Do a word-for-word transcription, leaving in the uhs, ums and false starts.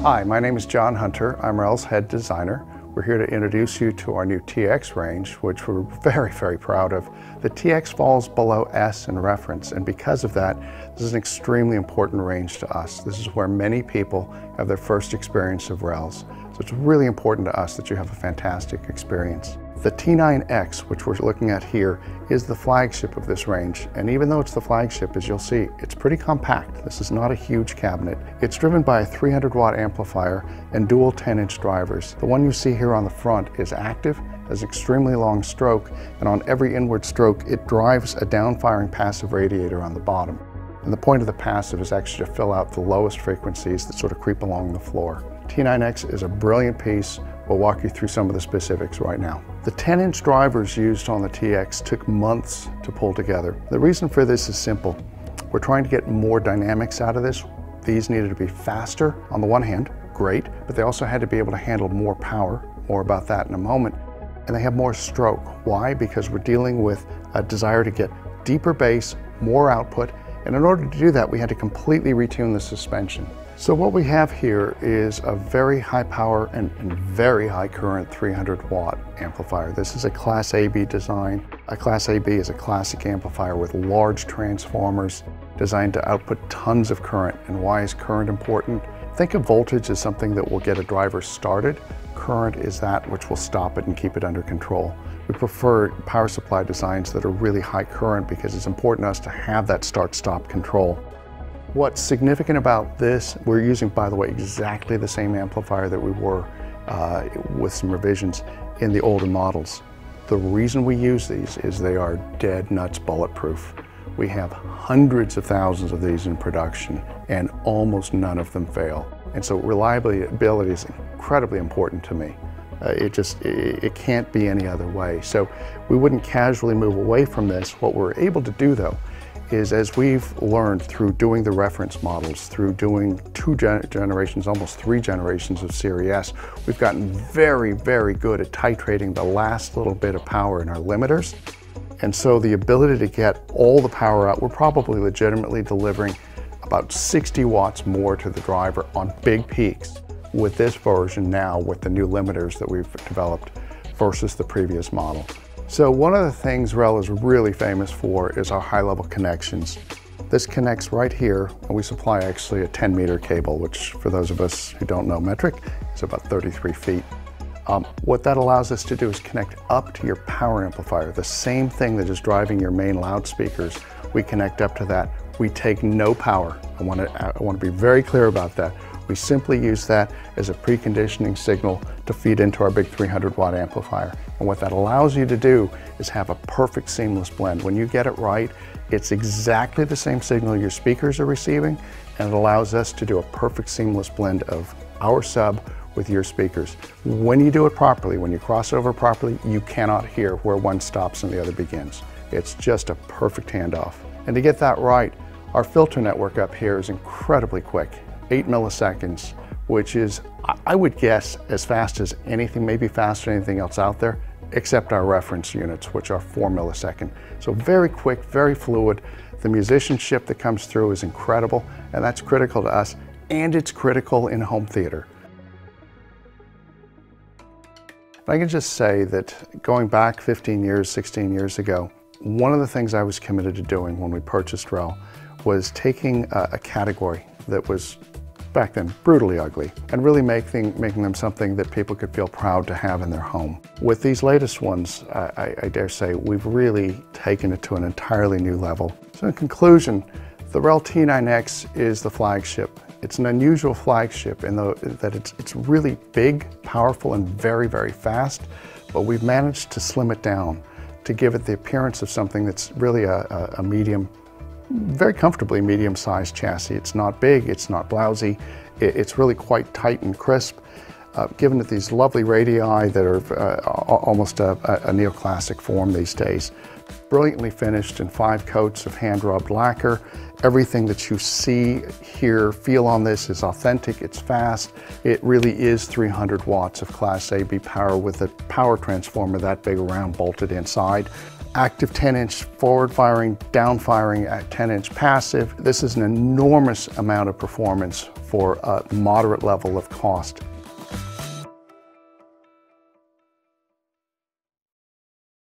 Hi, my name is John Hunter. I'm REL's head designer. We're here to introduce you to our new T X range, which we're very, very proud of. The T X falls below S in reference, and because of that, this is an extremely important range to us. This is where many people have their first experience of RELs. So it's really important to us that you have a fantastic experience. The T nine X, which we're looking at here, is the flagship of this range. And even though it's the flagship, as you'll see, it's pretty compact. This is not a huge cabinet. It's driven by a three hundred watt amplifier and dual ten inch drivers. The one you see here on the front is active, has extremely long stroke, and on every inward stroke, it drives a downfiring passive radiator on the bottom. And the point of the passive is actually to fill out the lowest frequencies that sort of creep along the floor. T nine X is a brilliant piece. We'll walk you through some of the specifics right now. The ten inch drivers used on the T X took months to pull together. The reason for this is simple. We're trying to get more dynamics out of this. These needed to be faster on the one hand, great, but they also had to be able to handle more power. More about that in a moment. And they have more stroke. Why? Because we're dealing with a desire to get deeper bass, more output, and in order to do that, we had to completely retune the suspension. So what we have here is a very high power and, and very high current three hundred watt amplifier. This is a Class A B design. A Class A B is a classic amplifier with large transformers designed to output tons of current. And why is current important? Think of voltage as something that will get a driver started. Current is that which will stop it and keep it under control. We prefer power supply designs that are really high current because it's important to us to have that start-stop control. What's significant about this, we're using, by the way, exactly the same amplifier that we were uh, with some revisions in the older models. The reason we use these is they are dead nuts bulletproof. We have hundreds of thousands of these in production and almost none of them fail. And so reliability is incredibly important to me. Uh, it just, it, it can't be any other way. So we wouldn't casually move away from this. What we're able to do though, is as we've learned through doing the reference models, through doing two gen generations, almost three generations of Series S, we've gotten very, very good at titrating the last little bit of power in our limiters. And so the ability to get all the power out, we're probably legitimately delivering about sixty watts more to the driver on big peaks with this version now with the new limiters that we've developed versus the previous model. So one of the things REL is really famous for is our high-level connections. This connects right here, and we supply actually a ten meter cable, which for those of us who don't know metric, is about thirty-three feet. Um, what that allows us to do is connect up to your power amplifier, the same thing that is driving your main loudspeakers. We connect up to that. We take no power. I want to, I want to be very clear about that. We simply use that as a preconditioning signal to feed into our big three hundred watt amplifier. And what that allows you to do is have a perfect seamless blend. When you get it right, it's exactly the same signal your speakers are receiving, and it allows us to do a perfect seamless blend of our sub with your speakers. When you do it properly, when you cross over properly, you cannot hear where one stops and the other begins. It's just a perfect handoff. And to get that right, our filter network up here is incredibly quick. eight milliseconds, which is, I would guess, as fast as anything, maybe faster than anything else out there, except our reference units, which are four millisecond. So very quick, very fluid. The musicianship that comes through is incredible, and that's critical to us, and it's critical in home theater. I can just say that going back fifteen years, sixteen years ago, one of the things I was committed to doing when we purchased REL was taking a, a category that was back then brutally ugly and really making, making them something that people could feel proud to have in their home. With these latest ones, I, I, I dare say, we've really taken it to an entirely new level. So in conclusion, the REL T nine X is the flagship. It's an unusual flagship in the, that it's, it's really big, powerful, and very, very fast, but we've managed to slim it down to give it the appearance of something that's really a, a, a medium, very comfortably medium-sized chassis. It's not big, it's not blousy, it, it's really quite tight and crisp, uh, given it these lovely radii that are uh, almost a, a neoclassic form these days. Brilliantly finished in five coats of hand-rubbed lacquer. Everything that you see, hear, feel on this is authentic, it's fast. It really is three hundred watts of Class A B power with a power transformer that big around bolted inside. active ten inch forward firing, down firing at ten inch passive. This is an enormous amount of performance for a moderate level of cost.